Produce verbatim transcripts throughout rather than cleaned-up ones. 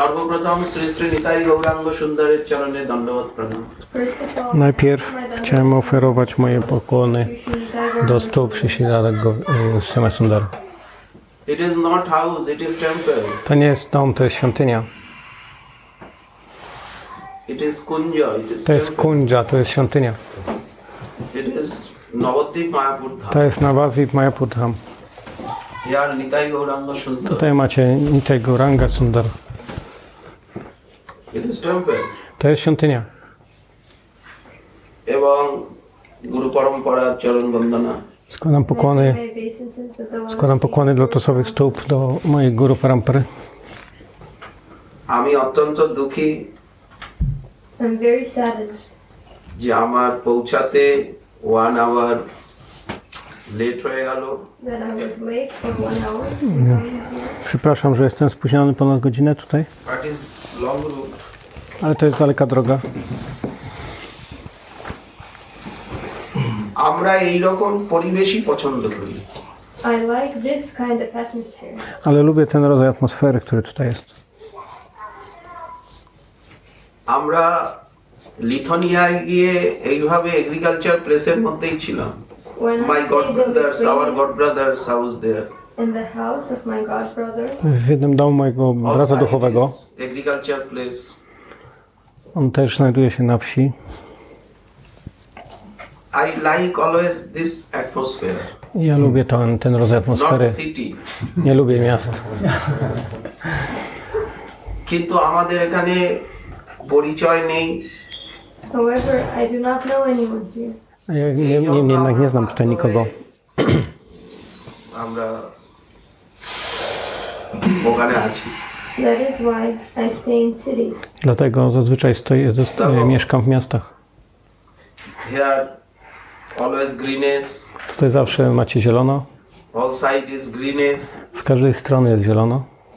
Sarvpratham Sri Sri Nitai Gauranga Sundareর চরণে দণ্ডবত প্রণাম. Najpierw chciałem oferować moje pokłony do stóp Sri Sri Radha Sundara. It is not house, it is temple. To nie jest dom, to jest świątynia. It is kunja, it is To jest kundża, to jest świątynia. It is Navadvip Mayapur Dham. To jest Navadvip Mayapur Dham. Here Nitai Gauranga Sundara. Tutaj macie Nitai Gauranga Sundara. It is temple. To jest świątynia. এবং গুরু পরম্পরা চরণ বন্দনা. Składam pokłony, składam pokłony lotosowych stóp do mojej Guru Parampary. আমি অত্যন্ত দুঃখী I'm very saddened যে আমার পৌঁছাতে one hour late হয়ে গেল. that I was late for one hour coming here. Przepraszam, że jestem spóźniony ponad godzinę tutaj, That is long route. ale to jest daleka droga. আমরা এই রকম পরিবেশই পছন্দ করি. I like this kind of atmosphere. Ale lubię ten rodzaj atmosfery, który tutaj jest. আমরা লিথুয়ানিয়ায় গিয়ে এইভাবে এগ্রিকালচার প্লেসের মধ্যেই ছিলাম. When I My god stayed in brothers, our Lithuania, god brothers house there. in the house of my god brother, W jednym domu mojego brata duchowego. Agriculture place. On też znajduje się na wsi. I like always this atmosphere. Ja lubię ten, ten rodzaj atmosfery. Not city. Nie lubię miast. কিন্তু আমাদের এখানে পরিচয় নেই. however, I do not know anyone here. A ja nie, nie, nie, jednak nie znam tutaj nikogo. আমরা ওখানে আছি. That is why I stay in cities. Dlatego zazwyczaj stoję, zosta- mieszkam w miastach. Here always greenness. Tutaj zawsze macie zielono. All side is greenness. Z każdej strony jest zielono.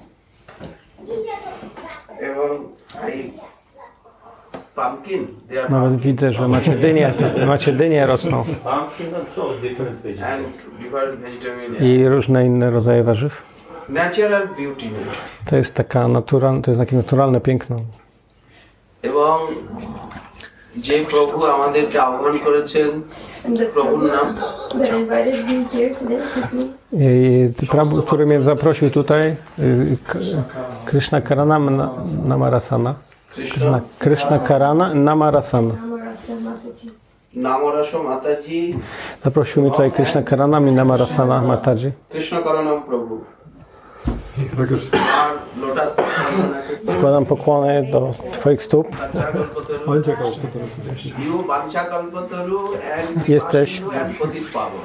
এবং এই pumpkin. They are Nawet widzę, że macie dynie. Macie dynie rosną. Pumpkin and so different vegetables. and different vegetables. I różne inne rodzaje warzyw. Natural beautiness. To jest taka naturalna, to jest takie naturalne piękno. এবং যে প্রভু আমাদেরকে আহ্বান করেছেন And the প্রভুর Prabhu নাম that invited me here today to see I Prabhu, który mnie zaprosił tutaj, y, K- Krishna Karana Na- Namarasana. Krishna Na- Krishna Karana Namarasana. Namarasa Mataji. নামরাস মাতাজি Zaprosił mnie tutaj Krishna Karana mi Namarasana Mataji. Krishna Karanam Prabhu আর lotus Składam pokłony do Twoich stóp. You বাঞ্ছা কল্পতরু and Jesteś. And পতিত পাবন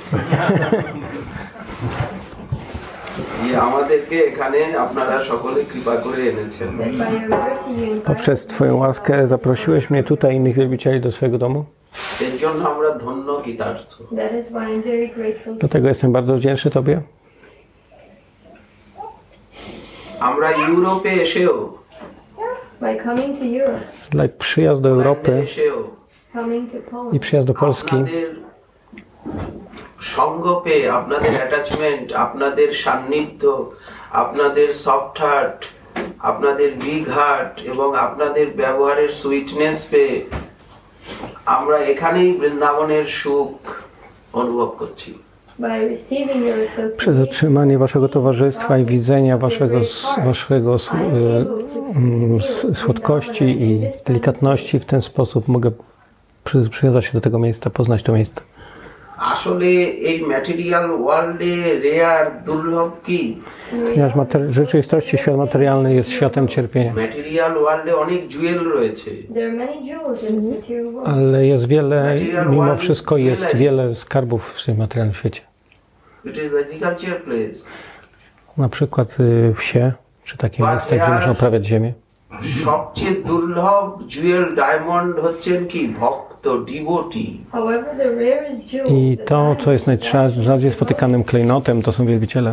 এই আমাদেরকে এখানে আপনারা সকলে কৃপা করে এনেছেন. That by your mercy you invited Poprzez Twoją łaskę zaprosiłeś mnie tutaj i innych wielbicieli do swojego domu. এর জন্য আমরা ধন্য কৃতার্থ. That is why I'm very grateful. Dlatego jestem bardzo wdzięczny Tobie. আমরা ইউরোপে এসেও By coming to Europe, Dla przyjazd do Europy এসেও coming to Poland, i przyjazd do Polski আপনাদের সঙ্গ পেয়ে আপনাদের অ্যাটাচমেন্ট, আপনাদের সান্নিধ্য, আপনাদের সফট হার্ট, আপনাদের বিগ হার্ট এবং আপনাদের ব্যবহারের সুইটনেস পেয়ে আমরা এখানেই বৃন্দাবনের সুখ অনুভব করছি. by receiving your Przez association, otrzymanie Waszego towarzystwa i widzenia Waszego, Waszego s- mm, s- słodkości i delikatności w ten sposób mogę przy, przywiązać się do tego miejsca, poznać to miejsce. আসলে এই ম্যাটেরিয়াল ওয়ার্ল্ডে রেয়ার দুর্লভ কি? Ponieważ materi- w rzeczywistości świat materialny jest światem cierpienia, material ওয়ার্ল্ডে অনেক জুয়েল রয়েছে. there are many jewels in this material world. ale jest wiele, mimo wszystko jest wiele skarbów w tym materialnym świecie. It is agriculture place. Na przykład y, wsie, czy takie miejsca, gdzie można uprawiać ziemię. সবচেয়ে দুর্লভ জুয়েল ডায়মন্ড হচ্ছেন কি ভক্ত devotee. However, the rarest jewel, I the to, diamond, co jest najrzadziej spotykanym klejnotem, to są wielbiciele.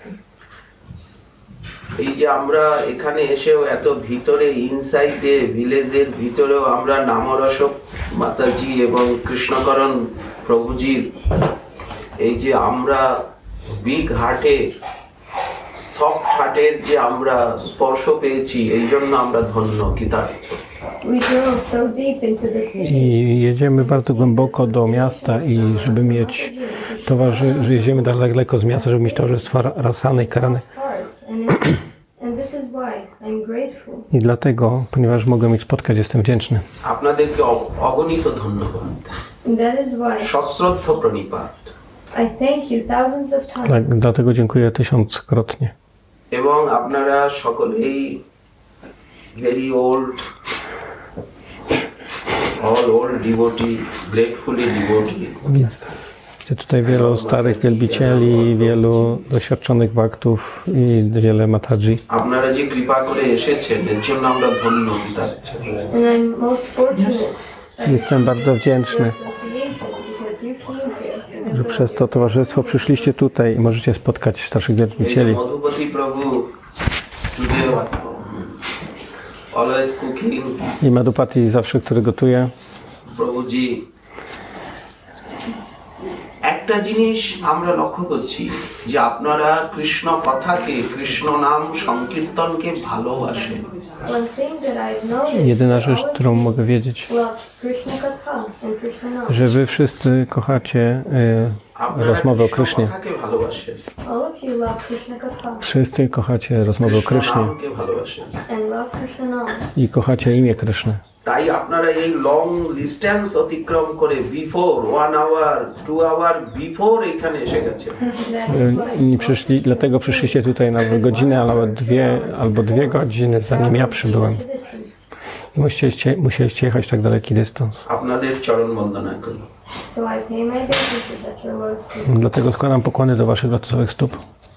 এই যে আমরা এখানে এসেও এত ভিতরে ইনসাইডে ভিলেজের ভিতরেও আমরা নামরস মাতাজি এবং কৃষ্ণকরণ প্রভুজির এই যে আমরা বিগ হার্টের সফট হার্টের যে আমরা স্পর্শ পেয়েছি এই জন্য আমরা ধন্য কৃতার্থ। We drove so deep into the city. I jedziemy bardzo głęboko do miasta i żeby mieć towarzy, że jedziemy daleko z miasta, żeby mieć towarzystwo Rasany i Karany. And it- and this is why I'm grateful. I dlatego, ponieważ mogę ich spotkać, jestem wdzięczny. আপনাদেরকে অ- অগণিত ধন্যবাদ, And that is why সশ্রদ্ধ প্রণিপাত। I thank you thousands of Tak, times. dlatego dziękuję tysiąckrotnie. এবং আপনারা সকলেই very old, all old devotee, gratefully devotee. Widzę widzę tutaj wielu starych wielbicieli, wielu doświadczonych baktów i wiele mataji. আপনারা যে কৃপা করে এসেছেন এর জন্য আমরা ধন্য কৃতার্থ। And I'm most fortunate that Jestem bardzo wdzięczny, association because you came here. że przez to towarzystwo przyszliście tutaj i możecie spotkać starszych এই যে wielbicieli. মধুপতি প্রভু today always cooking, I Madhupati zawsze, który gotuje. প্রভুজি একটা জিনিস আমরা লক্ষ্য করছি যে আপনারা কৃষ্ণ কথাকে, কৃষ্ণ নাম সংকীর্তনকে ভালোবাসেন। One thing that I've noticed Jedyna is rzecz, all of którą you mogę wiedzieć, love Krishna Katha and Krishna Nam. że wy wszyscy kochacie e, আপনারা rozmowę o কৃষ্ণ Krysznie. কথাকে ভালোবাসেন, All of you love Krishna Katha Wszyscy kochacie rozmowę o Krishna Krysznie নামকে ভালোবাসেন। and love Krishna Nam. i kochacie imię Kryszny. তাই আপনারা এই long distance অতিক্রম করে before one hour two hour before এখানে এসে গেছেন। That E, is why. Nie przyszli, dlatego przyszliście tutaj na godzinę, albo dwie, albo dwie godziny, zanim ja przybyłem. Distance. I musieliście, musieliście jechać tak daleki dystans. আপনাদের চরণ বন্দনা করি। So I pay my obeisances at your lotus feet. Dlatego składam pokłony do waszych lotosowych stóp.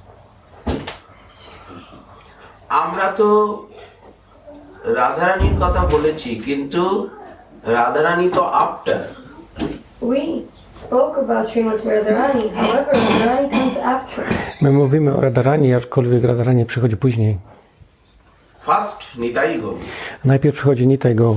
আমরা তো রাধারানীর কথা বলেছি, কিন্তু রাধারানী তো after. We spoke about Srimati Radharani, however, Radharani comes after. My mówimy o Radharani, aczkolwiek Radharani przychodzi później. First Nitai Gaur, Najpierw przychodzi Nitai Gaur.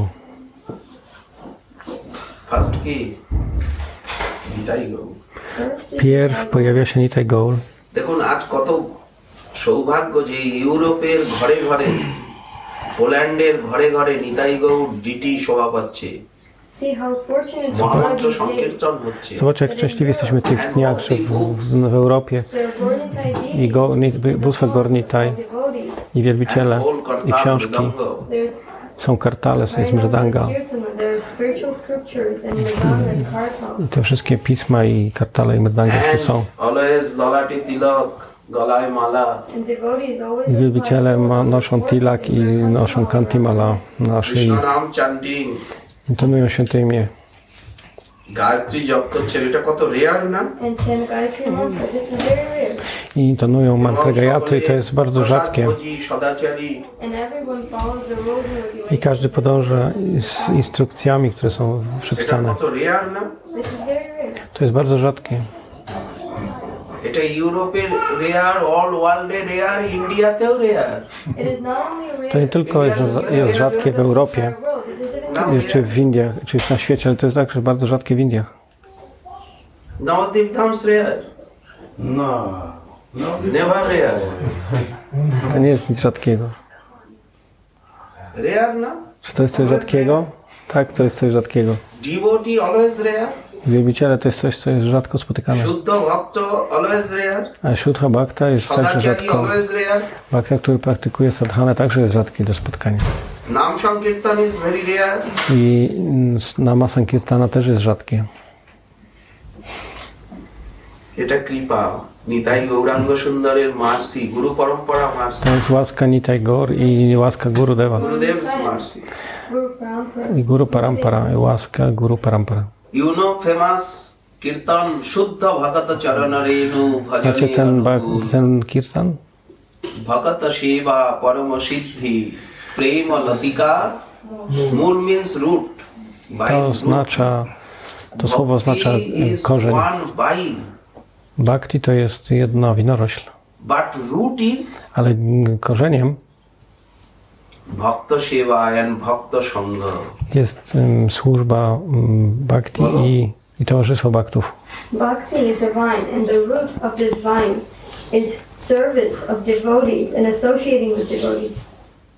First কি নিতাই গো। First is Pierw pojawia się Nitai Gaur. দেখুন আজ কত সৌভাগ্য যে ইউরোপের ঘরে ঘরে, পোল্যান্ডের ঘরে ঘরে নিতাই গৌর ডিটি শোভা পাচ্ছে, See how fortunate you are মহামন্ত্র these days. সংকীর্তন হচ্ছে। Zobaczcie, jak szczęśliwi jesteśmy w tych dniach, że w, w, w Europie There are Gornitai i deities, go, ni- bóstwa Gornitaj, devotees. i wielbiciele, Whole i Kartal, książki. Mridanga. There's Są kartale, jest Vairava mridanga. Sankirtana, there are spiritual scriptures and Mridanga and Kartals. I te wszystkie pisma i kartale i mridanga już tu są. And always ললাটে তিলক, গলায় মালা, And devotees always I wielbiciele ma, noszą tilak i noszą kantimala na szyi. Krishna নাম চান্টিং, Intonują święte imię. Gayatri জপ করছে, এটা কত রেয়ার না? and ten Gayatri mantra. This is very rare. I intonują mantrę Gayatry, to jest bardzo rzadkie. প্রসাদভোজী, সদাচারী, And everyone follows the rules and I regulations. każdy podąża z instrukcjami, które są এটা przepisane. কত রেয়ার না? This is very rare. To jest bardzo rzadkie. এটা ইউরোপের rare, all ওয়ার্ল্ডে rare, ইন্ডিয়াতেও rare. It is not only rare To nie tylko jest, jest rzadkie w in our Europie, world, it is even czy w Indiach, czy na świecie, ale to jest także bardzo rzadkie w Indiach. Navadvip ধামস rare, No. No. Never rare. To nie jest nic rzadkiego. Rare না? Czy to jest coś rzadkiego? Tak, to jest coś rzadkiego. Devotee always rare, Wielbiciele to jest coś, co jest rzadko spotykane. Shuddha bhakta always rare, A Shudha Bhakta jest także সদাচারী rzadko. Always rare, Bhakta, który praktykuje sadhanę, także jest rzadki do spotkania. Nam sankirtan is very rare. I mm, Nama Sankirtana też jest rzadkie. এটা কৃপা, নিতাই গৌরাঙ্গ সুন্দরের mercy, guru parampara mercy, To jest łaska Nitai Gaur i łaska Guru Deva. গুরুদেবস mercy. Guru Parampara. I Guru Parampara, i łaska Guru Parampara. You know famous kirtan, শুদ্ধ ভগত চরণ রেণু ভজনে Znacie ten, ba- অনুকূল, ten kirtan? Bhagat সেবা পরম সিদ্ধি প্রেম লতিকা, মূল means root, To oznacza, to słowo oznacza y, korzeń. Bhakti to jest jedna winorośl, But root is ale mm, korzeniem bhakta seva and bhakta sangha. jest um, służba um, bhakti i, i towarzystwo bhaktów. Bhakti is a vine, and the root of this vine is service of devotees and associating with devotees.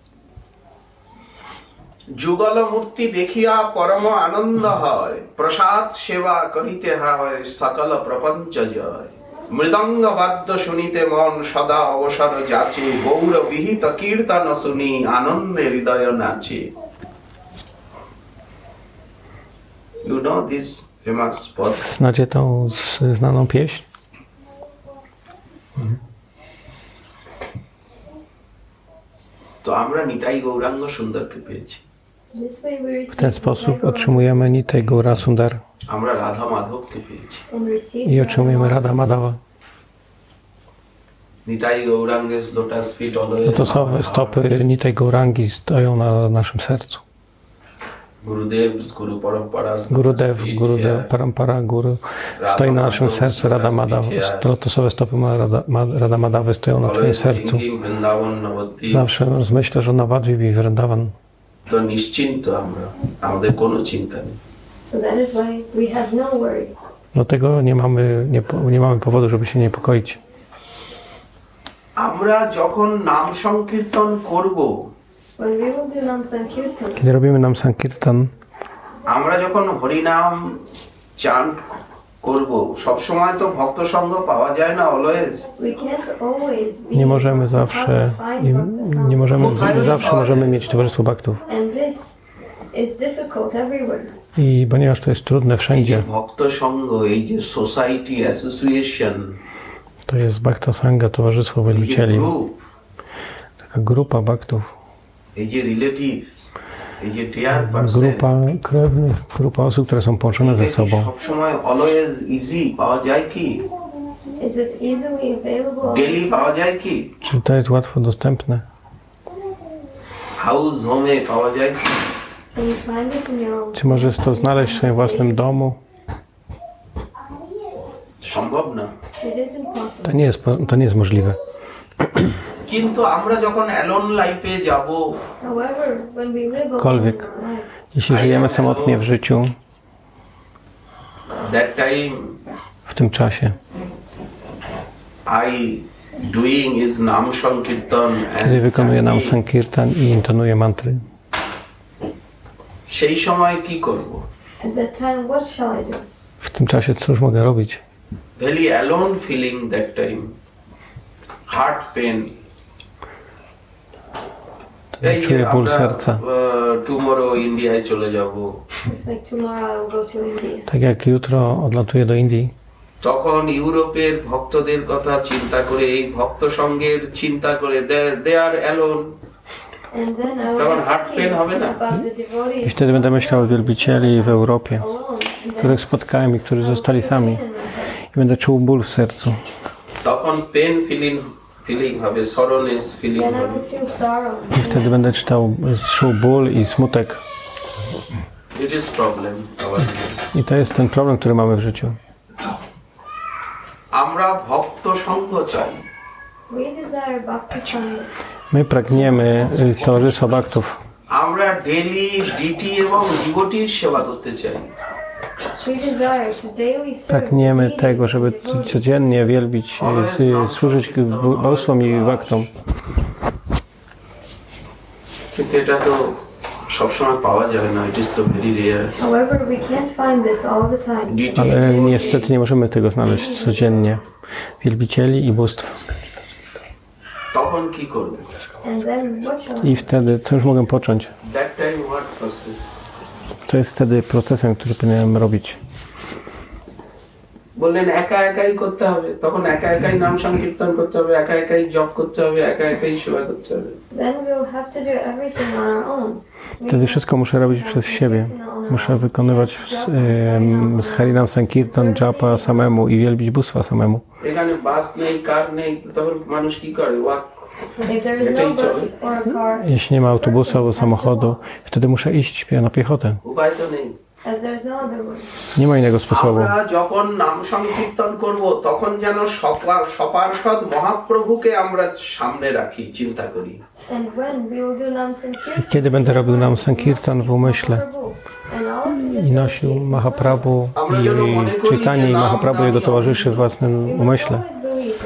যুগল মূর্তি দেখিয়া পরম আনন্দ হয়, প্রসাদ সেবা করিতে হয়, সকল প্রপঞ্চ জয়। মৃদঙ্গ বাদ্য শুনিতে মন সদা অবসর যাচে, গৌর বিহিত কীর্তন শুনি আনন্দে হৃদয় নাচে। You know this famous spot? Znacie tą z- znaną pieśń? তো আমরা নিতাই গৌরাঙ্গ সুন্দরকে পেয়েছি, This way we W ten receive sposób Nitai otrzymujemy Nitai Gaura Sundar আমরা রাধা মাধবকে পেয়েছি। and receive i otrzymujemy Radha Madhava. Nitai গৌরাঙ্গে's lotus feet always. Lotosowe stopy Nitai Gaurangi stoją na naszym sercu. Gurudev's Guru Parampara's Gurudev, lotus feet Gurudev, here. Parampara, Guru stoi na naszym sercu. Radha Madhava, lotosowe stopy ma Radha, Ma- Radha Madhawy stoją na twoim Always sercu. thinking Vrindavan Navati. Zawsze rozmyślasz o Navadvip i Vrindavan. তো নিশ্চিন্ত আমরা, আমাদের কোনো চিন্তা নেই। So that is why we have no worries. Dlatego nie mamy, nie, po- nie mamy powodu, żeby się niepokoić. আমরা যখন নাম সংকীর্তন করব, When we will do Nam Sankirtan, Kiedy robimy nam Sankirtan, আমরা যখন হরিনাম চান্ট করব, সব সময় তো ভক্ত সঙ্গ পাওয়া যায় না always. we can't always be nie możemy Bhakta zawsze, Sangha, find nie, Bhakta nie Sangha. możemy, zawsze możemy mieć towarzystwo baktów. And this is difficult everywhere. I ponieważ to jest trudne এই যে wszędzie, ভক্ত সঙ্গ, এই যে society association, to jest Bhakta Sangha, towarzystwo এই যে wielbicieli, group, taka grupa baktów, এই যে রিলেটিভস, এই যে dear person, grupa krewnych, grupa osób, które są połączone ze sobą. সব সময় অলওয়েজ ইজি পাওয়া যায় কি? Is it easily available? all daily the পাওয়া time? যায় কি? Czy to jest łatwo dostępne? House হোমে পাওয়া যায় কি? Can you find this in your own Czy możesz to znaleźć w swoim własnym domu? সম্ভব না। It is impossible. To nie jest, po- to nie jest możliwe. কিন্তু আমরা যখন অ্যালোন লাইফে যাব, However, when we live alone in Kolwiek. life, Jeśli żyjemy samotnie w życiu, that time w tym czasie, I doing is Nam Sankirtan kiedy and wykonuję nam chanting, Sankirtan i intonuję mantry, সেই সময় কি করব? at that time, what shall I do? w tym czasie cóż mogę robić? Very alone feeling that time, heart pain. এই যে Czuję ból আমরা serca. Tomorrow ইন্ডিয়ায় চলে যাব, It's like tomorrow I will go to India. Tak jak jutro odlatuję do Indii, তখন ইউরোপের ভক্তদের কথা চিন্তা করে, এই ভক্ত সঙ্গের চিন্তা করে, they are alone, And then I will তখন be heart pain thinking হবে না? about the i devotees wtedy będę myślał o wielbicieli w Europie, alone. And then których spotkałem i którzy I will zostali feel sami. pain in my heart. I będę czuł ból w sercu. তখন pain feeling feeling হবে, soreness feeling Then I হবে। will feel sorrow. I wtedy będę czytał, czuł ból i smutek. It is problem. I to jest ten problem, który mamy w życiu. আমরা ভক্ত সঙ্গ চাই, We desire Bhakti Sangha. My pragniemy y, towarzystwa baktów. আমরা daily DT এবং ডিভোটির সেবা করতে চাই। We desire to daily serve Pragniemy the tego, deities żeby and devotees. codziennie wielbić, y, y, służyć b- bóstwom i baktom. কিন্তু এটা তো সবসময় পাওয়া যাবে না, ইট ইজ তো very rare. However, we can't find this all the time. ডিটি Ale niestety nie możemy tego znaleźć codziennie. Wielbicieli i bóstw. তখন কি করবে? And then what shall I I wtedy, co już mogę począć? That time what process? To jest wtedy procesem, który powinienem robić. বললেন একা একাই করতে হবে, তখন একা একাই নাম সংকীর্তন করতে হবে, একা একাই জপ করতে হবে, একা একাই সেবা করতে হবে। Then we'll have to do everything on our own. We Wtedy wszystko muszę robić przez siebie. Muszę wykonywać z, em, z Harinam Sankirtan, Japa samemu i wielbić bóstwa samemu. এখানে বাস নেই, কার নেই, তো তখন মানুষ কি করে? Walk. If there is no bus or a car, Jeśli nie ma autobusu albo samochodu, wtedy muszę iść na piechotę. উপায় তো নেই। as there is no other way. Nie ma innego sposobu. আমরা যখন নাম সংকীর্তন করব, তখন যেন সপার সপার্ষদ মহাপ্রভুকে আমরা সামনে রাখি, চিন্তা করি। And when we will do Nam Sankirtan, Kiedy będę robił nam Sankirtan w umyśle and all of i his nosił associates, Mahaprabhu i czytanie i Mahaprabhu jego towarzyszy w własnym we must umyśle. always believe that Nama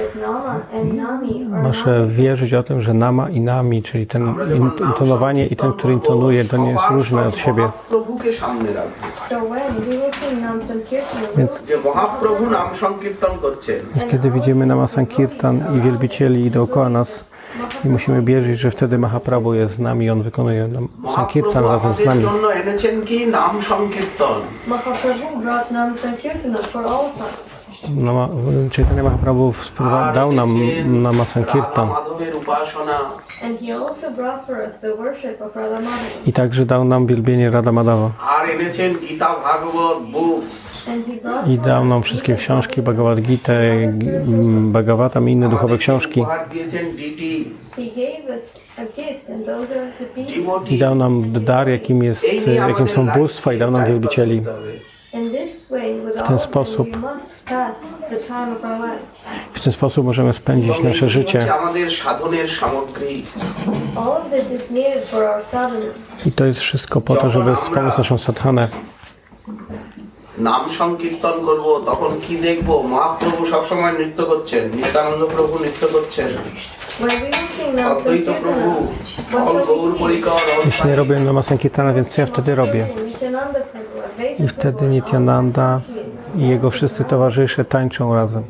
Nama and Nami are Muszę wierzyć o tym, że nama i nami, czyli ten intonowanie i ten, który intonuje, to nie jest różne od siebie. মহাপ্রভুকে সামনে রাখবো। So when we will sing Nam Sankirtan, Więc, যে মহাপ্রভু নাম সংকীর্তন করছেন, więc kiedy widzimy nama Sankirtan i wielbicieli dookoła nas i musimy wierzyć, że wtedy Mahaprabhu jest z nami i on wykonuje nam Sankirtan Mahaprabhu razem z আমাদের nami. জন্য এনেছেন কি নাম সংকীর্তন। Mahaprabhu brought Nam Sankirtan for all of us. Nama, Chaitanya Mahaprabhu wprowa- dał nam nama Sankirtan মাধবের উপাসনা, And he also brought for us the worship of Radha Madhava. i także dał nam wielbienie Radha Madhava. আর এনেছেন Gita Bhagavat books. And he brought I for dał us nam wszystkie Gita, książki, Bhagavad Gita, G- Bhagavatam i inne duchowe książki. উপহার দিয়েছেন deity, He gave us a gift, and those are the deities. Devotee. I dał nam dar, jakim, jest, এই নিয়ে jakim są আমাদের bóstwa, i dał nam life wielbicieli. pass করতে হবে। In this way, with ten all of them, sposób. we must pass the time of our lives. W ten sposób możemy spędzić এবং nasze এই życie. হচ্ছে আমাদের সাধনের সামগ্রী। All of this is needed for our sadhana. I to jest wszystko po to, żeby wspomóc naszą sadhanę. নাম সংকীর্তন করব, তখন কি দেখবো? মহাপ্রভু সবসময় নৃত্য করছেন, নিত্যানন্দ প্রভু নৃত্য করছেন, When we will sing Nam অদ্বৈত Prabhu, Sankirtan, all what Gaur shall we see? Parikar, all Jeśli nie robię nama Sankirtana, więc co ja wtedy robię? Nityananda Prabhu, Advaita I wtedy Prabhu, Nityananda all the i jego wszyscy towarzysze tańczą razem.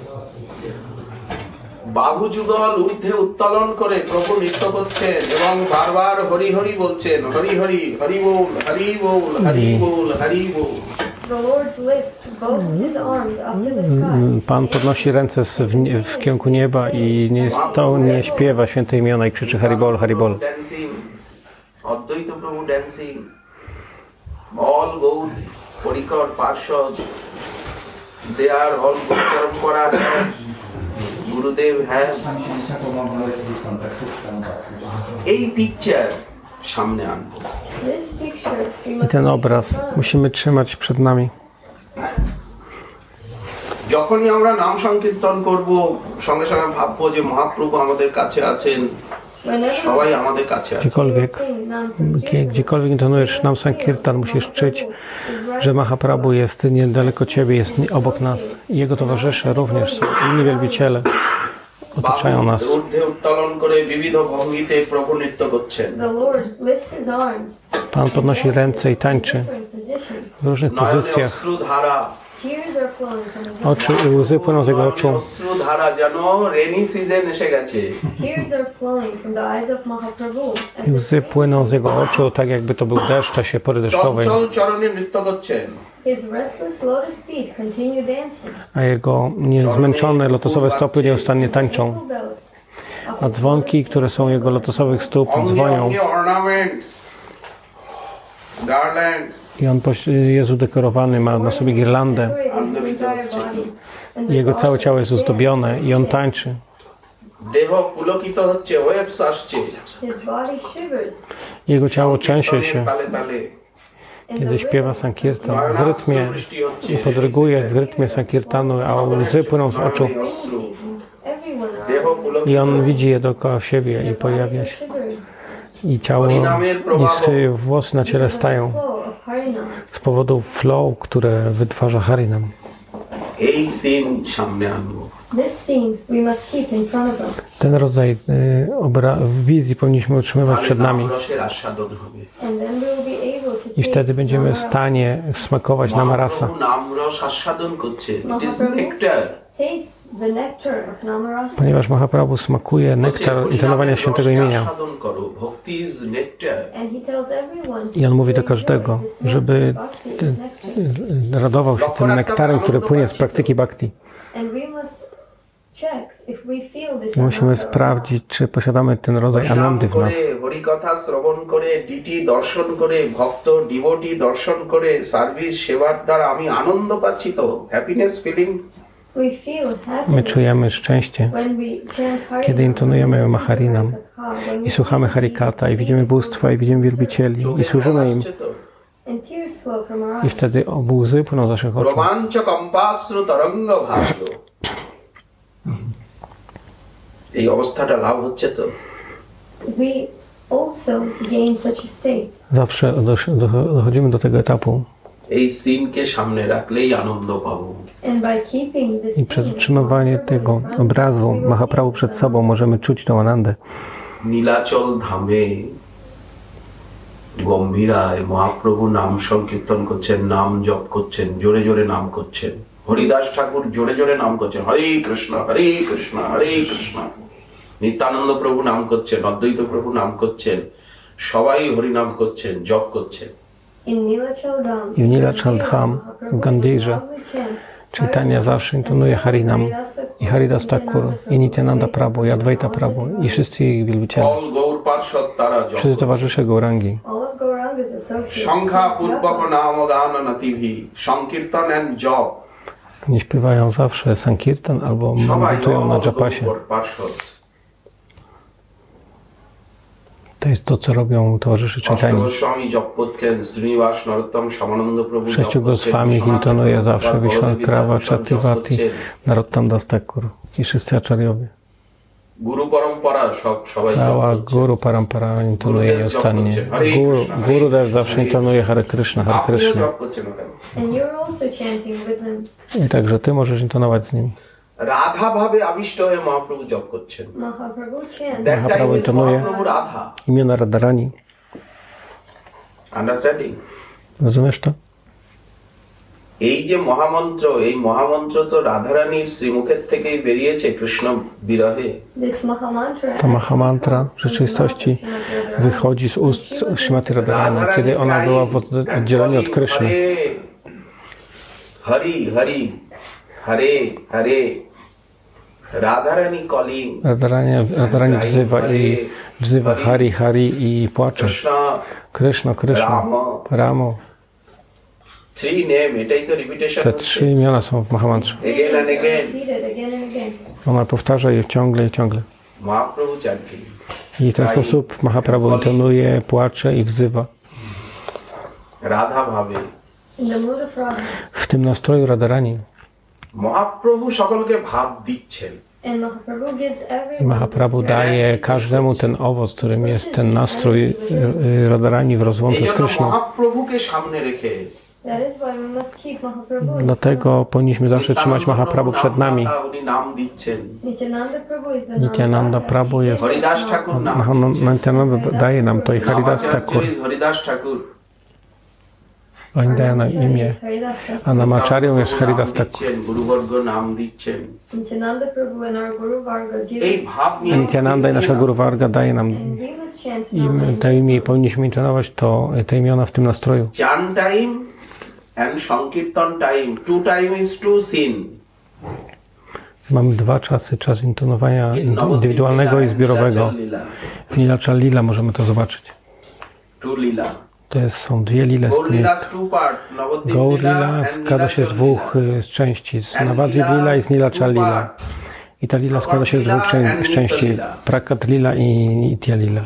বাহু যুগল ঊর্ধ্বে উত্তোলন করে প্রভু নৃত্য করছেন এবং বারবার হরি হরি বলছেন, হরি হরি, হরি বল, হরি বল, হরি বল, হরি বল। The Lord lifts both his arms up to the Mm, sky. Pan podnosi ręce w, nie- w kierunku nieba i nie, to nie śpiewa święte imiona i krzyczy Haribol, Haribol. Dancing, অদ্বৈত Prabhu dancing, all Gaur parikar parshad, they are all Gaur parampara, Gurudev হ্যাঁ। এই পিকচার সামনে আনবো। This picture we I must ten keep in obraz front of us. musimy trzymać przed nami. যখনই আমরা নাম সংকীর্তন করব, সঙ্গে সঙ্গে ভাববো যে মহাপ্রভু আমাদের কাছে আছেন, Whenever সবাই আমাদের কাছে আছে। Gdziekolwiek, we sing Nam gie- Sankirtan, gdziekolwiek intonujesz nam Sankirtan, musisz czuć, że Mahaprabhu jest niedaleko ciebie, jest nie- obok nas. I jego towarzysze również są, inni wielbiciele otaczają nas. ঊর্ধ্বে উত্তোলন করে বিবিধ ভঙ্গিতে প্রভু নৃত্য করছেন। The Lord lifts his arms. Pan podnosi ręce i tańczy Different positions. w różnych নয়নে pozycjach. অশ্রুধারা, Tears are flowing from his Oczy i łzy płyną z jego নয়নে oczu. অশ্রুধারা, যেন রেনি সিজন এসে গেছে। Tears are flowing from the eyes of Mahaprabhu. as I if łzy płyną z jego oczu, tak jakby to był deszcz w czasie pory deszczowej. চঞ্চল চরণে নৃত্য করছেন। His restless lotus feet continue dancing. A jego niezmęczone lotosowe stopy nieustannie tańczą. Temple bells of A dzwonki, które są jego lotosowych stóp, অঙ্গে dzwonią. অঙ্গে ornaments, garlands, I on poś- jest udekorowany, ma na sobie girlandę. decorating his entire body. And the Jego całe body ciało jest ozdobione dances i on dance. tańczy. দেহ পুলকিত হচ্ছে, ওয়েবস আসছে His body shivers. Jego ciało trzęsie się, তালে তালে। And kiedy the śpiewa rhythms Sankirtan w rytmie i podryguje w rytmie Sankirtanu, a łzy płyną z oczu. of season. Everyone দেহ around him পুলকিত, I on widzi je dookoła siebie i their pojawia bodies are się. shivering. I ciało, i swoje włosy na ciele Because of the stają flow of Harinam. z powodu flow, które wytwarza Harinam. এই scene সামনে আনবো। This scene we must keep in front of us. Ten rodzaj y, obra- wizji powinniśmy utrzymywać তাহলে przed nami. নামরসের আস্বাদন হবে। And then we will be able to I wtedy taste będziemy w Namarasa. stanie smakować namarasa. Mahaprabhu নামরস আস্বাদন করছে। It is Mahaprabhu nectar. tastes the nectar of Namarasa. Ponieważ Mahaprabhu smakuje nektar intonowania świętego imienia. আস্বাদন করো, ভক্তি is nectar। And he tells everyone I on mówi do to enjoy każdego, this nectar. żeby Bhakti is nectar. radował się tym nektarem, który płynie z praktyki bhakti. And we must check if we feel this I musimy ananda. sprawdzić, czy posiadamy ten rodzaj হরিনাম anandy w করে, nas. হরিকথা শ্রবণ করে, ডিটি দর্শন করে, ভক্ত ডিভোটি দর্শন করে, সার্ভিস সেবার দ্বারা আমি আনন্দ পাচ্ছি তো, happiness feeling. We feel My happiness czujemy szczęście, when we chant Harinam, kiedy intonujemy when we listen to Maharinam Harikatha, when we i słuchamy sing Harikata, i Sing widzimy bóstwa, i widzimy wielbicieli, i służymy im. আসছে তো। And tears flow from our I eyes. wtedy łzy płyną z naszych oczu. রোমাঞ্চ কম্পাশ্রু তরঙ্গ ভাসল। এই অবস্থাটা লাভ হচ্ছে তো। We also gain such a state. Zawsze dosz- do- dochodzimy do tego etapu. এই সিনকে সামনে রাখলেই আনন্দ পাবো। And by keeping this I przez scene, utrzymywanie tego obrazu Mahaprabhu przed sobą możemy czuć tą Anandę. Nilachal ধামে গম্ভীরায় মহাপ্রভু নাম সংকীর্তন করছেন, নাম জপ করছেন, জোরে জোরে নাম করছেন। হরিদাস ঠাকুর জোরে জোরে নাম করছেন, হরে কৃষ্ণ হরে কৃষ্ণ হরে কৃষ্ণ। নিত্যানন্দ প্রভু নাম করছেন, অদ্বৈত প্রভু নাম করছেন, সবাই হরিনাম করছেন, জপ করছেন। In Nilachal Dham, I w Nilachal Dham, w Gandirze, Chaitanya zawsze intonuje Harinam i Haridas Thakur, i Nityananda Prabhu, i Advaita Prabhu, i wszyscy ich wielbiciele. All Gaur Parshad তারা জপ Wszyscy towarzysze Gaurangi. all of Gauranga's associates, সংখ্যা পূর্বক নাম গান নতিভি সংকীর্তন এন্ড জপ Nie śpiewają zawsze Sankirtan albo সবাই medytują na all Japasie. Gaur Parshad। To jest to, co robią towarzysze Chaitanya. অষ্টগোস্বামী জপ করতেন, শ্রীনিবাস নরোত্তম শ্যামানন্দ প্রভু জপ Sześciu করতেন, Goswami intonuje zawsze Vishwankrava, জপ Chativati, করছেন। Narottam Das Thakur i wszyscy acharyowie. গুরু পরম্পরা সব সবাই জপ Cała করছেন। Guru Parampara intonuje i ostatnie. Guru, Gurudev zawsze intonuje Hare Krishna, Hare আপনিও Krishna. জপ করছেন ওখানে। and you're also chanting with him. I także ty możesz intonować z nimi. Radha ভাবে আবিষ্ট হয়ে মহাপ্রভু জপ করছেন। Mahaprabhu chants. That time Mahaprabhu is intonuje Mahaprabhu Radha. imiona Radharani. Understanding? Rozumiesz to? এই যে মহামন্ত্র, এই মহামন্ত্র তো রাধারানীর শ্রীমুখের থেকেই বেরিয়েছে কৃষ্ণ বিরহে। This Mahamantra, Ta Mahamantra w rzeczywistości wychodzi z ust Śrimati Radharani, kiedy ona była w oddzieleniu od Kryszny. Hari, Hari, Hare, Hare. Radharani calling. Radharani, Radharani wzywa i wzywa Hari, Hari i płacze. Krishna, Krishna, Krishna, Ramo. Three name, এটাই তো repetition Te হচ্ছে। trzy imiona są w Mahamantrze. Again and again. repeated again and again. Ona powtarza je ciągle i ciągle. Mahaprabhu chanting. I w ten sposób Mahaprabhu intonuje, płacze i wzywa. Radha ভাবে। In the mood of Radha. W tym nastroju Radharani Mahaprabhu সকলকে ভাব দিচ্ছেন। And Mahaprabhu gives I everyone Mahaprabhu this daje każdemu ten owoc, którym jest ten nastrój y, y, Radharani w এই rozłące z জন্য Kryszną. মহাপ্রভুকে সামনে রেখে That is why we must keep Mahaprabhu. in Dlatego powinniśmy zawsze trzymać Mahaprabhu przed nami. উনি নাম দিচ্ছেন। Nityananda Prabhu is the Nityananda Namdaka. Prabhu He jest- gives us Haridas Namdaka. ঠাকুর নাম Mahan- Nityananda daje nam to i Haridas নামাচার্য Thakur. is Haridas Thakur. Oni dają nam Namacharya imię. is Haridas Thakur. A Namacharyą jest নাম Haridas Thakur. দিচ্ছেন, গুরুবর্গ নাম দিচ্ছেন। Nityananda Prabhu and our Guru Varga give এই us, ভাব নিয়ে Nityananda i nasza Guru Varga daje nam and we must chant im, Namdaka. te imię i powinniśmy intonować to, te imiona w tym nastroju. Chant time and sankirtan time, to time is to sin. Mamy dwa czasy, czas intonowania indywidualnego i zbiorowego. W Nilachal Lila możemy to zobaczyć. Two lila. To jest, są dwie lile, w Gaur tym lila jest two part, Navadvip Gaur lila Lila, and składa się z Nilachal dwóch lila. y, z części, z And Navadvip lila Lila i z Nilachal two Lila. part. I ta lila składa się z dwóch Prakat czę- Lila and z części, Nitya Lila. Prakat Lila i Nitya Lila.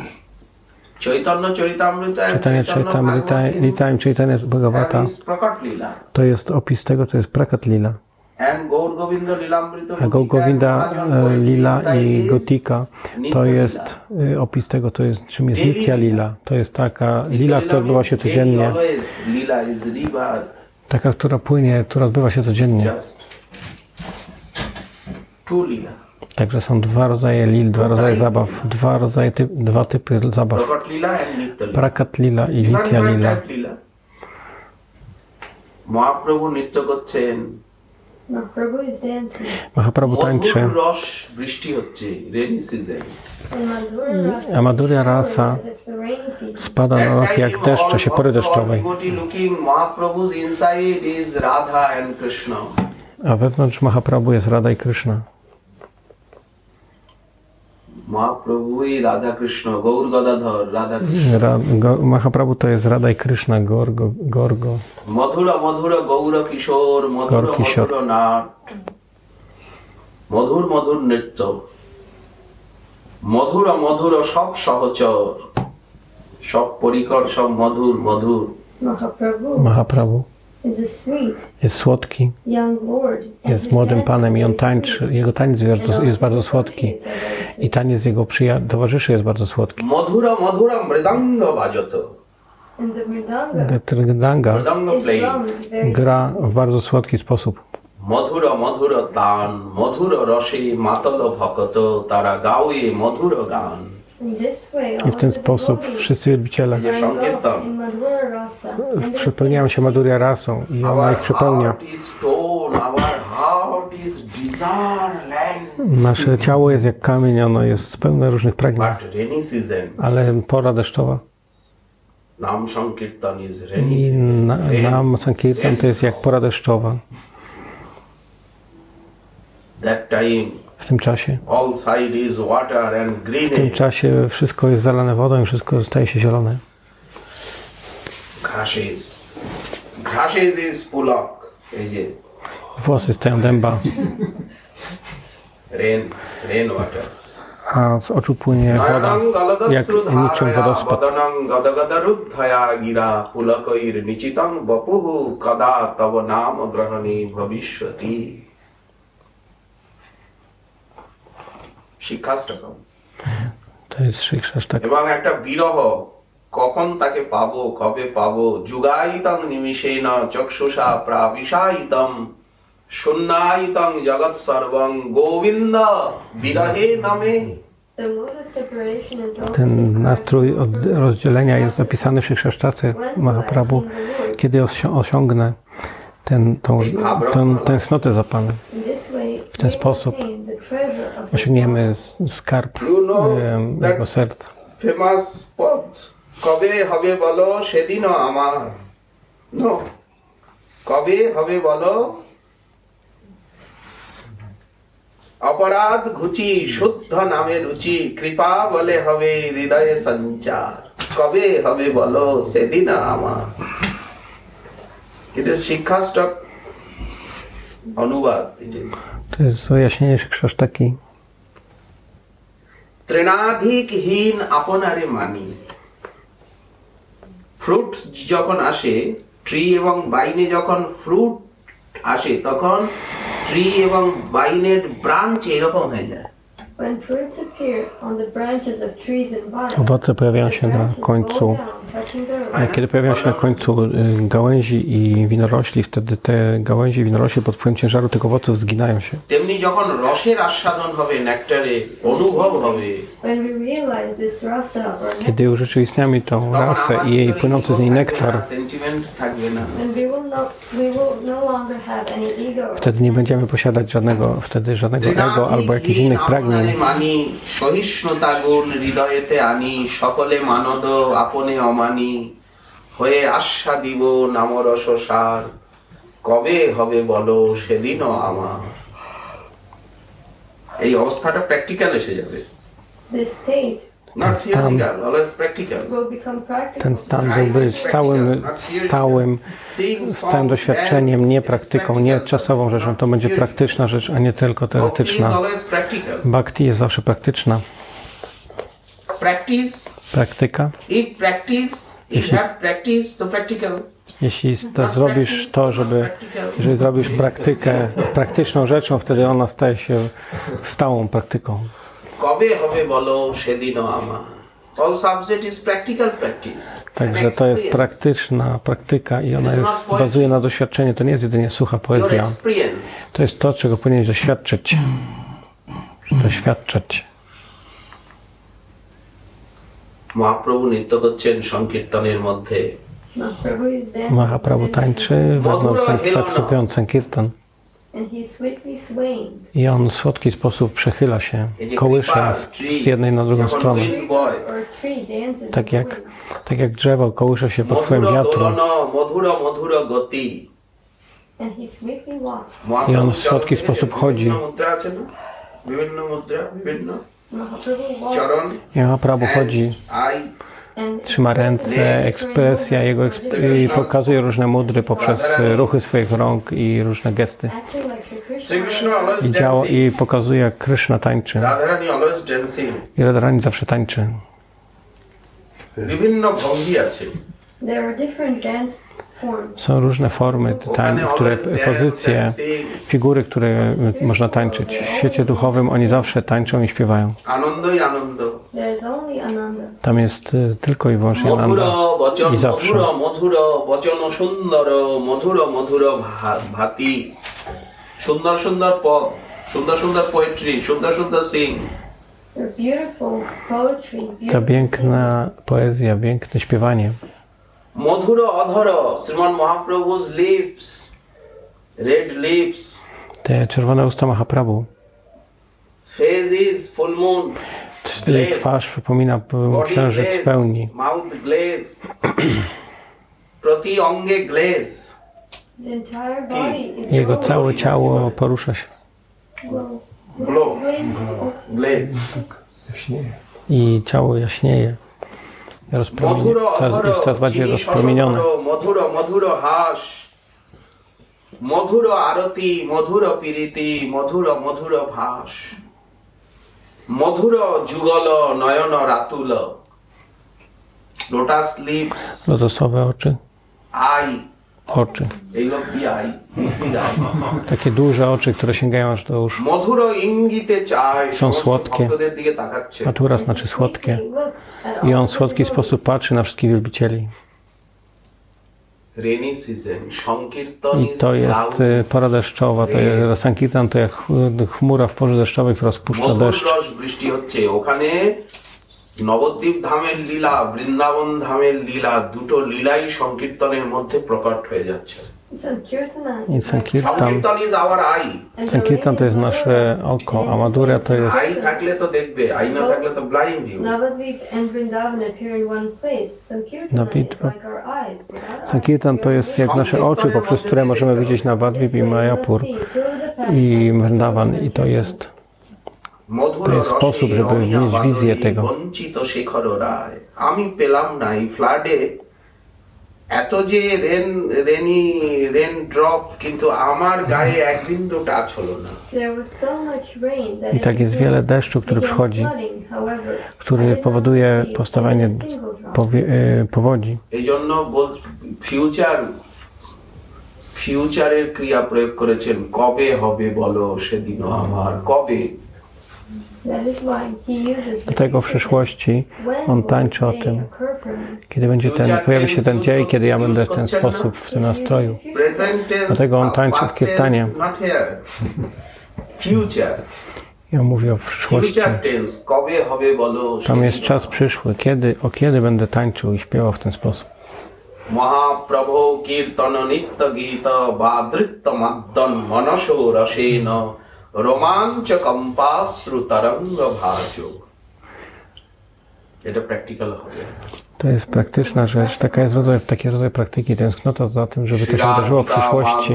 Chaitanya Charitamrita and Czytanie Chaitanya Chaitamrita, ভাগবতী Lita i Chaitanya Bhagavata and is Prakat lila. to jest opis tego, co jest Prakat Lila. And Gaur Govinda Lilamrita A Gaur Govinda e, Lila i Gotika to Nitya jest e, opis tego, co jest, czym jest Daily Nitya Lila. To jest taka lila, która odbywa się codziennie. Lila is river. Taka, która płynie, która odbywa się codziennie. Just two lila. Także są dwa rodzaje lil, dwa rodzaje zabaw, dwa rodzaje, typ, dwa typy zabaw. Prakat lila and Nitya lila. Prakat Lila i Nitya Lila. Mahaprabhu নৃত্য করছেন, Mahaprabhu is dancing. Mahaprabhu মধুর tańczy, রস বৃষ্টি হচ্ছে, rainy season. And Madhura Rasa, a Madhurya Rasa as if the rainy season. spada na nas jak deszcz w czasie pory deszczowej. looking, Mahaprabhu's inside is Radha and Krishna. A wewnątrz Mahaprabhu jest Radha i Krishna. Mahaprabhu i Radha Krishna, Gaur Gadadhar, Radha Krishna. Ra, go, Mahaprabhu to jest Radha i Krishna, Gorgo, Gorgo. মধুর মধুর গৌর কিশোর, মধুর গৌর কিশোর। মধুর নাট, মধুর মধুর নৃত্য, মধুর মধুর সব সহচর, সব পরিকর, সব মধুর মধুর। Mahaprabhu Mahaprabhu is a sweet jest słodki, young lord. and jest his młodym dance panem is i on very tańczy. sweet. Jego taniec jest And bardzo, all jest bardzo his słodki. associates are very I sweet. taniec jego przyja- towarzyszy jest bardzo słodki. মধুর মধুর মৃদঙ্গ বাজত, And the mridanga Tridanga Mridanga is playing. drummed very gra w bardzo słodki sposób. Madhura madhura tan, madhura rashi matala bhakato tara gaue madhura gan. in this way. I w ten sposób wszyscy wielbiciele Jest Sankirtan. in Madhura rasa. And they przepełniają się Madhurya rasą i ona Our ich przepełnia. heart is stone, our heart is desire land. Nasze ciało jest jak kamień, ono jest pełne różnych pragnień, But rainy season, ale pora deszczowa Nam Sankirtan is rainy i season. na, Rain. nam Sankirtan to jest jak pora deszczowa. That time W tym czasie, all side is water and w tym greenery. czasie wszystko jest zalane wodą i wszystko staje się zielone. Grasses. Grasses is pulak. এই যে Włosy stają dęba, rain, rain water. a z oczu płynie woda, Nayanang jak niczym galadasrudharaya wodospad. badanang gadagadarudhaya gira pulakair nichitang vapuhu kada tava nam grahani bhavishvati. Shikshashtakam To jest Shikshaštaka. এবং একটা বিরহ কখন তাকে পাবো কবে পাবো যুগায়িতং নিমিষেন চক্ষুষা প্রাবিশায়িতম শূন্যায়িতং জগৎ সর্বং গোবিন্দ বিরহে নামে. The mood of separation is also Ten described nastrój od rozdzielenia jest zapisany w Shikshaštace Mahaprabhu. Kiedy osią- osiągnę ten, tą, tą tęsknotę za Panem, in this way. w ten we sposób obtain the treasure of the osiągniemy s- skarb em, Jego serca. Famous পদ কবে হবে বলো সেদিনও আমার নো কবে হবে বলো অপরাধ ঘুচি শুদ্ধ নামে রুচি কৃপা বলে হবে হৃদয়ে সঞ্চার কবে হবে বলো সেদিন আমার it is শিক্ষাষ্টক অনুবাদ it is To jest wyjaśnienie Shikshaštaki. ত্রিনাধিকহীন আপনারে মানি ফ্রুট যখন আসে ট্রি এবং বাইনে যখন ফ্রুট আসে তখন ট্রি এবং বাইনের ব্রাঞ্চ এরকম হয়ে যায়. When fruits appear on the branches of trees and vines, Owoce pojawiają the się na branches końcu. fall down, touching the A earth. kiedy pojawiają się na końcu y, gałęzi i winorośli, wtedy te gałęzi i winorośli pod wpływem ciężaru tych owoców zginają się. তেমনি যখন রসের আস্বাদন হবে নেকটারে অনুভব হবে When we realize this rasa or nectar, Kiedy urzeczywistniamy tą তখন rasę আমার i jej ভিতরে płynący z ego niej থাকবে nektar, না, sentiment থাকবে না. then we will not we will no longer have any ego. or wtedy nie będziemy posiadać żadnego, wtedy żadnego ego albo jakichś innych pragnień. মানি সহিষ্ণুতা গুণ হৃদয়েতে আনি সকলে মানদ আপনে অমানি হয়ে আশা দিব নামরস সার কবে হবে বলো সেদিনও আমার. এই অবস্থাটা প্র্যাকটিক্যাল এসে যাবে, This state not Ten stan. Theoretical, always practical. will become practical. Ten stan byłby stałym, stałym, stałym doświadczeniem, nie praktyką, nie czasową rzeczą. To będzie praktyczna rzecz, a nie tylko Bhakti is teoretyczna. always practical. Bhakti jest zawsze praktyczna. Practice, Praktyka. if practice, if have practice, to practical. Jeśli to zrobisz to, żeby, jeżeli zrobisz praktykę praktyczną rzeczą, wtedy ona staje się stałą praktyką. কবে হবে বলো সেদিনও আমার. All subject is practical practice. Także to jest praktyczna praktyka i ona jest, bazuje na doświadczeniu. To nie jest jedynie sucha Your poezja. experience. To jest to, czego powinieneś doświadczyć. Doświadczać. Mahaprabhu নৃত্য করছেন সংকীর্তনের মধ্যে. Mahaprabhu is dancing Mahaprabhu within tańczy himself, wewnątrz sankirtan, sankirtan and he is sweetly swaying. i on w słodki sposób przechyla się, kołysze z, z jednej na drugą যখন stronę. wind boy, Or a tree dances Tak in the jak, wind. tak jak drzewo kołysze się pod wpływem মধুর wiatru দোলন মধুর মধুর গতি. And he sweetly walks. I on w słodki sposób chodzi. বিভিন্ন মুদ্রা আছে না, বিভিন্ন মুদ্রা, বিভিন্ন Mahaprabhu walks চরণ. i Mahaprabhu chodzi, I and trzyma ręce, ekspresja jego eksp- i pokazuje różne mudry poprzez ruchy swoich rąk i różne gesty. acting like Shri Krishna. Shri Krishna always I, działa, dancing. I pokazuje, jak Krishna tańczy. Radharani always dancing. I Radharani zawsze tańczy. বিভিন্ন ভঙ্গি আছে. There are different dance forms. Są różne formy tań, które pozycje, figury, które można tańczyć. W świecie duchowym oni zawsze tańczą i śpiewają. Ananda i Ananda. There is only Ananda. Tam jest y, tylko i wyłącznie Ananda. Madhura, vachan, I zawsze. madhura, madhura, vachan sundara, madhura, madhura bha- bhati. Sundar, sundar pad, sundar, sundar poetry, sundar, sundar sing. They're beautiful poetry, Ta beautiful piękna poezja, piękne śpiewanie. Madhura adhara, Sriman Mahaprabhu's lips, red lips, Te czerwone usta Mahaprabhu. face is full moon, Jej twarz przypomina body księżyc w pełni. glaze, mouth glaze, prati ange glaze. His entire body is Jego glowing. całe ciało porusza się Glow. Glow. Glaze also. Glaze. i ciało jaśnieje. Rozpromienie, Madhura coraz, jest adhara, coraz bardziej chini rozpromienione. shashakara, madhura, madhura hash, madhura arati, madhura piriti, madhura, madhura bhash, madhura jugala, nayana ratula, lotus lips, Lotosowe oczy, eye, oczy. এইগুলো কি eye, infinite eye. Takie duże oczy, które sięgają aż do uszu. মধুর ইঙ্গিতে চায় Są সমস্ত słodkie. ভক্তদের দিকে তাকাচ্ছে। Matura znaczy słodkie. He looks at I all on w the słodki devotees. sposób patrzy na wszystkich wielbicieli. Rainy season, সংকীর্তন I is to jest cloud, y, pora deszczowa. To jest Sankirtan, to jak ch- chmura w porze deszczowej, która spuszcza মধুর deszcz. রস বৃষ্টি হচ্ছে ওখানে নবদ্বীপ ধামের লীলা, বৃন্দাবন ধামের লীলা, দুটো লীলাই সংকীর্তনের মধ্যে প্রকট হয়ে যাচ্ছে। Sankirtana I is like Sankirtan, সংকীর্তন is our eye, And the Sankirtan to jest rain is nasze Madhura's, oko, and a Madhura to jest eye থাকলে তো দেখবে, আই না থাকলে তো blind you. Navadvip and Vrindavan appear in one place. Sankirtana Navadvip- is like our eyes. Without eyes, Sankirtan we to are jest jak blind. nasze oczy, poprzez które możemy widzieć Navadvip i This way we Mayapur must see to the i pastimes Vrindavan. of I to jest মধুর To jest রসে sposób, żeby রমিয়া mieć wizję বাদরী tego. বঞ্চিত শেখর রায়। আমি পেলাম না এই ফ্লাডে এত যে রেন রেনি রেন ড্রপ, কিন্তু আমার গায়ে এক বিন্দু টাচ হলো না। There was so much rain that I tak jest wiele deszczu, który began przychodzi, flooding. However, który I did not powoduje receive powstawanie even a single drop. powie- y, powodzi. এই জন্য ফিউচার ফিউচারের ক্রিয়া প্রয়োগ করেছেন, কবে হবে বলো সেদিনও আমার, কবে। That is why he uses the Dlatego w future przyszłości tense. on When tańczy o will tym, this day occur for me? kiedy będzie ten, pojawi się ten dzień, kiedy ja będę w ten sposób, w tym nastroju. Present tense, Dlatego on tańczy w past tense, kirtanie. not here. Future. Ja mówię o przyszłości. Future tense, kবে হবে বলো Tam jest সেদিনও czas przyszły, kiedy, o kiedy będę tańczył i śpiewał w ten sposób. Mahaprabhu কীর্তন নিত্য গীত বা ধৃত্য মদ্দন মনসো রসেন রোমাঞ্চ কম্পাশ্রু তরঙ্গ ভাজ। এটা প্র্যাকটিক্যাল হবে। To jest praktyczna rzecz, taka jest rodzaj, taki rodzaj praktyki, tęsknota za tym, żeby to się wydarzyło w przyszłości.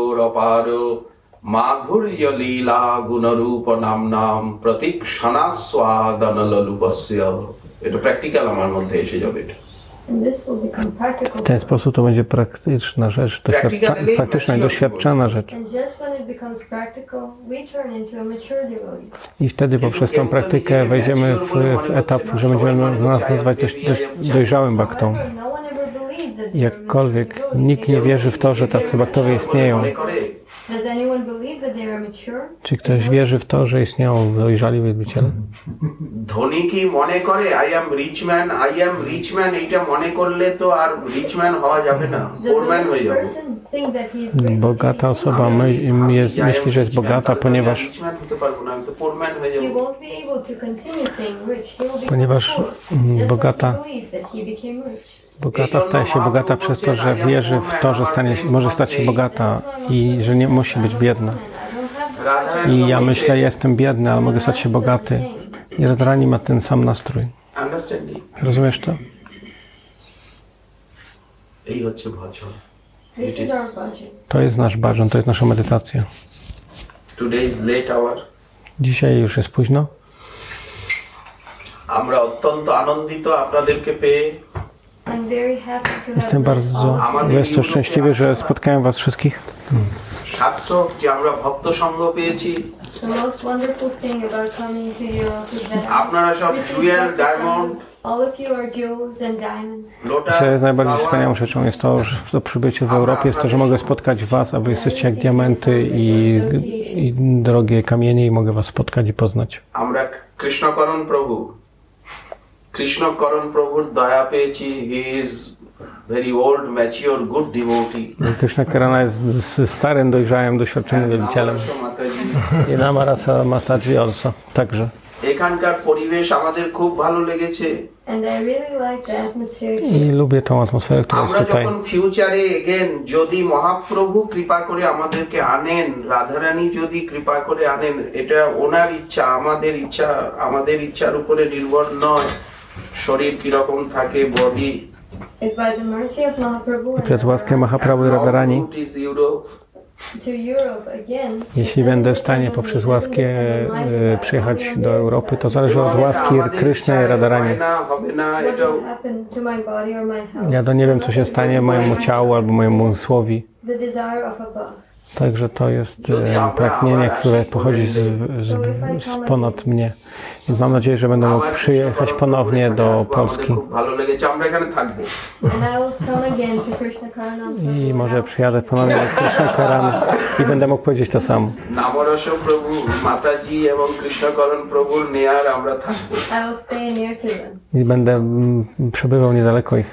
মাধুর্য লীলা গুণরূপ নাম নাম প্রতীক্ষণাস্বাদন ললুপস্য। এটা প্র্যাকটিক্যাল আমার মধ্যে এসে যাবে। এটা And this will become practical. W ten sposób to będzie praktyczna rzecz, doświadcza, praktyczna i doświadczana rzecz. And just when it becomes practical, we turn into a mature devotee. I wtedy poprzez tą praktykę wejdziemy w, w etap, że będziemy nas nazywać dość, dość dojrzałym baktą. However, no one ever believes that they are Jakkolwiek mature devotees. nikt nie wierzy w to, że tacy baktowie istnieją. মনে করে Does anyone believe that they are mature? Czy ktoś wierzy w to, że istnieją dojrzali wielbiciele? ধনী কি মনে করে I am rich man, I am rich man, এটা মনে করলে তো আর রিচ ম্যান হওয়া যাবে না, Does পোর a ম্যান হয়ে rich যাবে। person think that he is rich? Bogata osoba my, jest, myśli, że jest bogata, ponieważ, rich man হতে পারবো না, আমি তো পোর ম্যান হয়ে He যাবো। won't be able to continue staying rich. He will become Ponieważ, poor. mm, Just bogata- like he believes that he became rich. bogata staje się bogata przez to, że wierzy w to, że stanie, może stać się bogata i że nie musi być biedna. I ja myślę, jestem biedny, ale mogę stać się bogaty. I Radharani ma ten sam nastrój. Understanding, Rozumiesz to? এই হচ্ছে ভজন। This is our budget. To jest nasz bhajan, to jest nasza medytacja. Today is late hour. Dzisiaj już jest późno. আমরা অত্যন্ত আনন্দিত আপনাদেরকে পেয়ে। I'm very happy to have Jestem met bardzo, all of you. jestem szczęśliwy, że spotkałem was wszystkich. সার্থক যে আমরা ভক্ত সঙ্গ পেয়েছি। The most wonderful thing about coming to Europe is that আপনারা সব this is jewel what the diamond sun- All of you are jewels and diamonds. Lotus Myślę, że najbardziej flower, wspaniałą rzeczą jest to, że to przybycie w Europie jest to, że mogę spotkać Was, a Wy jesteście jak diamenty i, i drogie kamienie i mogę Was spotkać i poznać. আমরা কৃষ্ণ করণ প্রভু কৃষ্ণ করণ প্রভুর দয়া পেয়েছি he is very old mature good devotee Krishna Karana jest s- starym, dojrzałym, doświadczonym wielbicielem. I Namarasa Mataji also, także. এখানকার পরিবেশ আমাদের খুব ভালো লেগেছে And I really like the atmosphere I here. lubię tą atmosferę, która আমরা jest tutaj. যখন ফিউচারে এগেন যদি মহাপ্রভু কৃপা করে আমাদেরকে আনেন রাধারানী যদি কৃপা করে আনেন এটা ওনার ইচ্ছা আমাদের ইচ্ছা আমাদের ইচ্ছার উপরে নির্ভর নয় শরীর কিরকম থাকে body If by the mercy of Mahaprabhu and Przez łaskę Radharani Mahaprabhu i Radharani, to Europe again, jeśli będę w stanie poprzez łaskę e, przyjechać do Europy, to zależy od łaski Kryszny i Radharani. what will happen to my body or my health? Ja to nie wiem, co się stanie mojemu ciału albo mojemu umysłowi. The desire of above. Także to jest e, pragnienie, które pochodzi z, z, z ponad mnie. Więc mam nadzieję, że będę mógł przyjechać ponownie do Polski. ভালো লেগেছে আমরা এখানে থাকবো And I will come again to Krishna Karanam. I może przyjadę ponownie do Krishna Karany i będę mógł powiedzieć to samo. নামরস প্রভু মাতাজি এবং কৃষ্ণকরণ প্রভুর নেয়ার আমরা থাকবো I will stay near to them. I będę mm, przebywał niedaleko ich.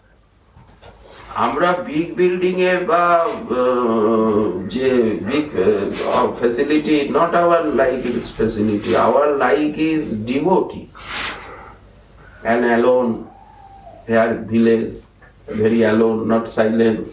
আমরা big building এ বা আহ, যে big facility not our like is facility our like is devotee and alone here village very alone not silence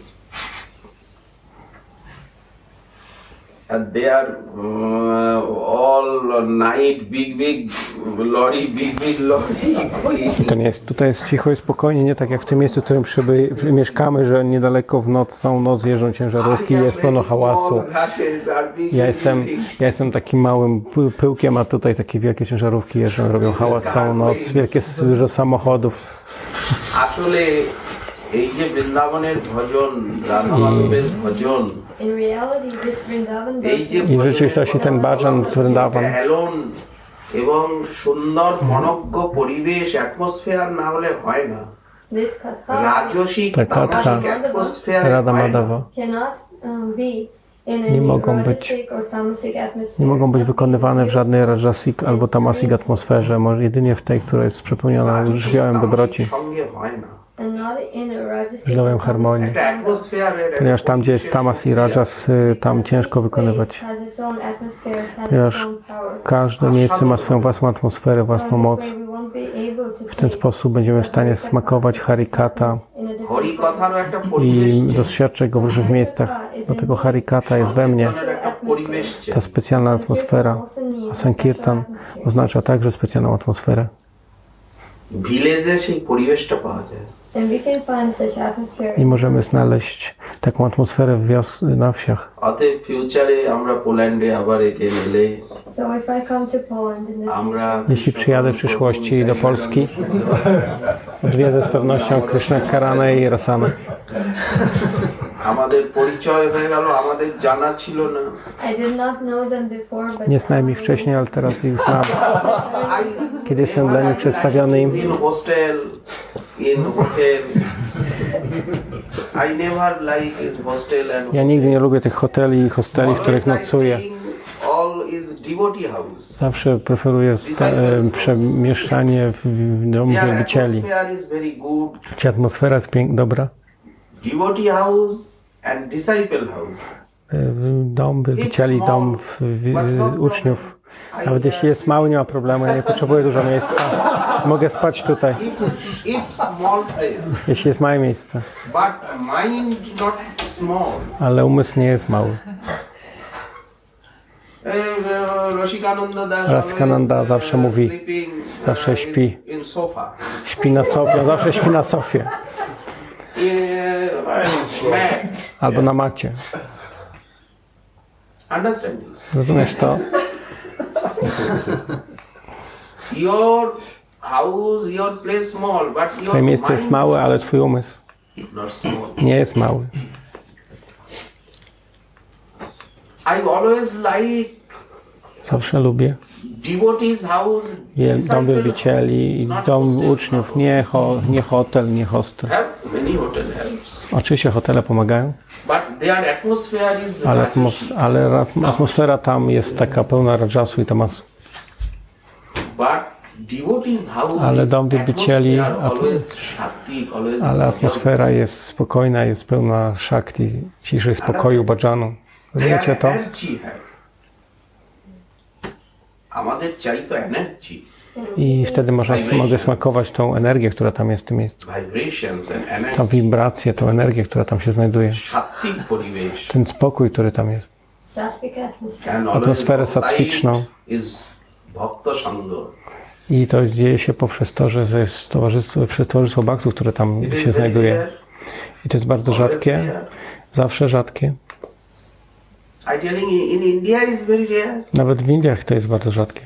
and they are uh, all night big big lorry big big lorry To nie jest, tutaj jest cicho i spokojnie, nie tak jak w tym miejscu, w którym przyby, mieszkamy, że niedaleko w noc, całą noc jeżdżą ciężarówki i jest pełno hałasu. Ja jestem, ja jestem takim małym py- pyłkiem, a tutaj takie wielkie ciężarówki jeżdżą, robią hałas całą noc, wielkie, dużo samochodów. আসলে এই যে বৃন্দাবনের ভজন রাধা মাধবের ভজন In reality, this Vrindavan এই যে I w rzeczywistości ten bhajan z Vrindavan alone এবং সুন্দর মনজ্ঞ পরিবেশ অ্যাটমসফিয়ার না হলে হয় না this katha রাজসিক Ta katha তামসিক atmosphere Radha Madhava cannot um, be in Nie any mogą być- rajasic or tamasic atmosphere. nie mogą być wykonywane w żadnej rajasik albo tamasic atmosferze, może jedynie w tej, która jest przepełniona żywiołem dobroci, সঙ্গে হয় না And not in a rajasic żywiołem or harmonii. tamasic একটা অ্যাটমসফিয়ারের Ponieważ tam, gdzie jest tamas i rajas, y, tam ciężko wykonywać. Has its own atmosphere, has Ponieważ its own power. każde miejsce ma swoją własną atmosferę, własną moc. We won't be able to W ten taste sposób będziemy w stanie smakować harikata in a different Hari way. কথারও একটা পরিবেশ i dostrzegać go w różnych miejscach. Dlatego harikata jest we mnie, একটা পরিবেশ চাই। ta specjalna atmosfera. A Sankirtan oznacza także specjalną atmosferę. ভিলেজে সেই পরিবেশটা পাওয়া যায় And we can find such atmosphere. I możemy znaleźć taką atmosferę w wios na wsiach. অতএব ফিউচারে আমরা পোল্যান্ডে আবার একে এলে So if I come to Poland in the আমরা Jeśli przyjadę w przyszłości do Polski, odwiedzę z pewnością Krishnę Karanę i Rasanę. আমাদের পরিচয় হয়ে গেল আমাদের জানা ছিল না I did not know them before, but Nie znałem ich wcześniej, ale teraz ich znam. Kiedy jestem dla nich przedstawiony im, in hostel in hotel I never like is hostel and ja nigdy nie lubię tych hoteli i hosteli, w których Always I nocuję. staying all is devotee house Zawsze preferuję sta- e, przemieszczanie w, w domu their wielbicieli. atmosphere is very good Gdzie atmosfera jest piękna, dobra. devotee house and disciple house E, Dom wielbicieli, dom w, w, uczniów. Nawet jeśli jest mały, nie ma problemu, ja nie potrzebuję dużo miejsca. Mogę spać tutaj, if, if small place jeśli jest małe miejsce. but mind not small Ale umysł nie jest mały. Eh, Rasikananda Das Rasikananda always, zawsze eh, mówi, sleeping, zawsze eh, śpi. in sofa Śpi na sofie, on zawsze śpi na sofie. Eh, mat Albo na macie. understand Rozumiesz to? your house your place small but your Twoje miejsce jest mind małe, ale twój umysł not small nie jest mały. I always like Zawsze lubię. Devotees house, Wiel- Dom disciple wielbicieli, house, not dom hostel, uczniów, not nie, ho, nie hotel, nie hostel. have many hotel helps, Oczywiście hotele pomagają, but their atmosphere is ale, Rajashi. atmos- ale ra- atmosfera tam jest taka pełna rajasu i tamasu. But devotees house Ale is dom wielbicieli, atmosphere atm- always shakti, always Ale atmosfera bhajans. jest spokojna, jest pełna szakti, ciszy, spokoju, bhajanu. Rozumiecie Their to? energy have. আমাদের চাই তো energy, I wtedy można, mogę smakować tą energię, która tam jest w tym miejscu. vibrations and energy. Tą wibrację, tą energię, która tam się znajduje. Shakti porivesh. Ten spokój, który tam jest. Sattvic atmosphere. And always Atmosferę outside sattwiczną. is bhakta sangha. I to dzieje się poprzez to, że że jest towarzystwo, przez towarzystwo baktów, które tam It is się very znajduje. rare, I to jest bardzo always rzadkie, rare. zawsze rzadkie. I telling you, in India is very rare. Nawet w Indiach to jest bardzo rzadkie.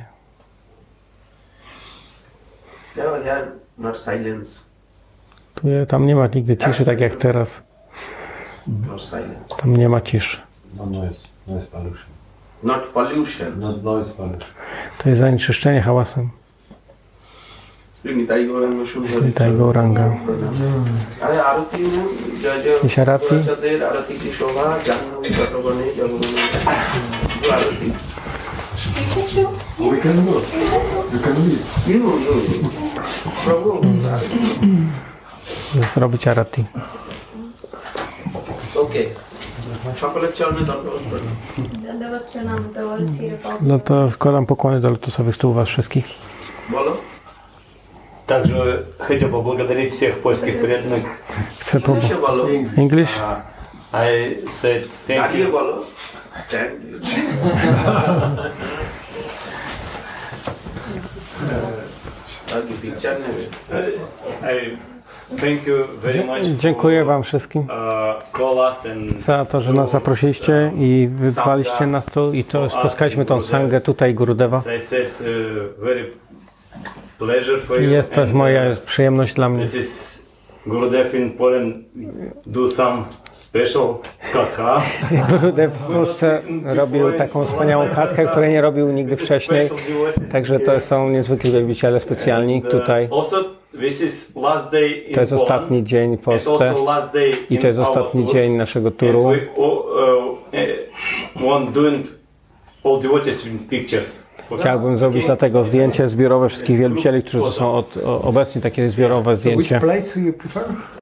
There there not silence, Tu je- Tam nie ma nigdy ciszy, tak jak teraz. not silence, Tam nie ma ciszy. No noise. Noise pollution. not pollution. Not noise pollution. To jest zanieczyszczenie hałasem. Sri Nitai Gauranga Sundar. Nitai Gauranga. Ale আরতি জয় জয় Is আরতি? বাচ্চাদের আরতি কি শোভা জাহ্নবী চট্টগ্রামে জগবনে আরতি We can go. You can leave. You you Prabhu Zrobić arati. ওকে সকলের চরণে দণ্ডবোধ করুন। Dandavat pranam, the world is here about. No to wkładam pokłony do lotusowych stóp was wszystkich. বলো Также хотел поблагодарить всех польских преданных. Chcę po... ইংলিশে বলো, English? Uh, I said thank দাঁড়িয়ে you. বলো, stand. আর কি পিকচার নেবে? I thank you very much Dziękuję for, wam wszystkim uh, call us and za to, że nas zaprosiliście i wyzwaliście nas tu i to spotkaliśmy tą sangę tutaj Gurudeva. as I said, uh, very pleasure for I you. jest to and, moja uh, przyjemność dla mnie. This is Gurudev in Poland do some special katha. Gurudev w Polsce robił taką wspaniałą katkę, której nie robił nigdy wcześniej. Także to są niezwykli wielbiciele specjalni And, uh, tutaj. Also, this is last day in To jest Poland. ostatni dzień w And Polsce also last day i to jest in our ostatni tour. dzień naszego And turu. we uh, uh, want doing all devotees in pictures. Chciałbym zrobić dlatego zdjęcie zbiorowe wszystkich wielbicieli, którzy tu są od, o, obecnie takie zbiorowe zdjęcie. Which place do you prefer?